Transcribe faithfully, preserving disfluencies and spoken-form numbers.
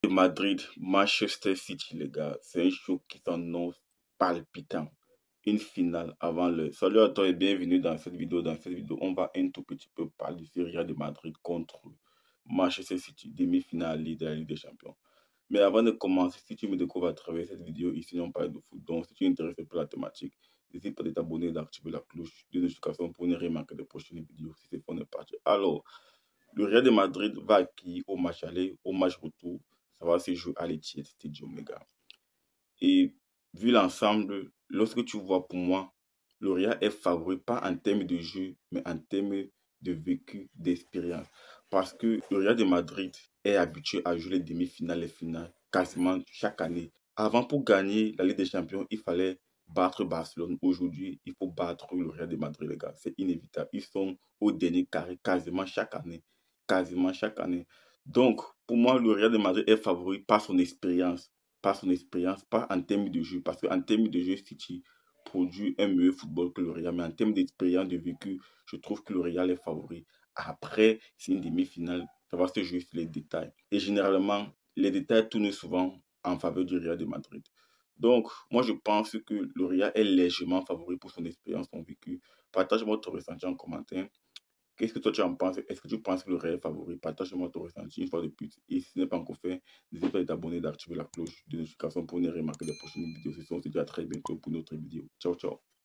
Madrid, Manchester City, les gars, c'est un show qui s'annonce palpitant. Une finale avant le. Salut à toi et bienvenue dans cette vidéo. Dans cette vidéo, on va un tout petit peu parler du Real de Madrid contre Manchester City, demi-finale de la Ligue des Champions. Mais avant de commencer, si tu me découvres à travers cette vidéo, ici on parle de foot. Donc, si tu es intéressé par la thématique, n'hésite pas à t'abonner et d'activer la cloche de notification pour ne rien manquer des prochaines vidéos. Si c'est on est parti. Alors, le Real de Madrid va acquérir au match aller, au match retour. Ça va se jouer à l'Etihad Stadium, les gars. Et vu l'ensemble, lorsque tu vois pour moi, le Real est favori pas en termes de jeu, mais en termes de vécu, d'expérience. Parce que le Real de Madrid est habitué à jouer les demi-finales, les finales, quasiment chaque année. Avant, pour gagner la Ligue des Champions, il fallait battre Barcelone. Aujourd'hui, il faut battre le Real de Madrid, les gars. C'est inévitable. Ils sont au dernier carré quasiment chaque année. Quasiment chaque année. Donc, pour moi, le Real de Madrid est favori par son expérience par son expérience, pas en termes de jeu. Parce qu'en termes de jeu, City produit un meilleur football que le Real. Mais en termes d'expérience, de vécu, je trouve que le Real est favori. Après, c'est une demi-finale. Ça va se jouer sur les détails. Et généralement, les détails tournent souvent en faveur du Real de Madrid. Donc, moi, je pense que le Real est légèrement favori pour son expérience, son vécu. Partage-moi ton ressenti en commentaire. Qu'est-ce que toi tu en penses? Est-ce que tu penses que le Real est favori? Partage-moi ton ressenti une fois de plus. Et si ce n'est pas encore fait, n'hésite pas à t'abonner et d'activer la cloche de notification pour ne rien manquer des prochaines vidéos. Ce sont, on se dit à très bientôt pour une autre vidéo. Ciao, ciao.